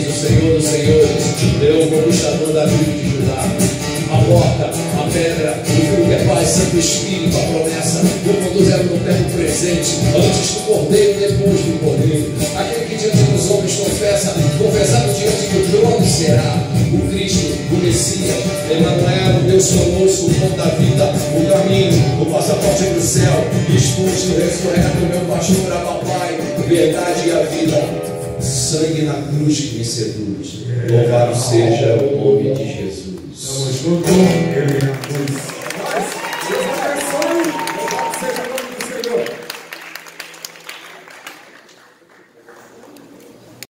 reis, o Senhor dos senhores, Leão conquistador da tribo de Judá. A porta, a pedra, o filho que é Pai, Santo Espírito, a promessa, o conduziram no tempo presente, antes do Cordeiro, depois do Cordeiro. Aquele que diante dos homens confessado diante do trono será o Cristo, o Messias, Emanuel, o Deus conosco, o pão da vida, o caminho, o passaporte do céu, expulso, ressurreto, meu pastor, a papai, verdade e a vida. Sangue na cruz que me seduz. Louvado seja o nome de Jesus. Estamos juntos.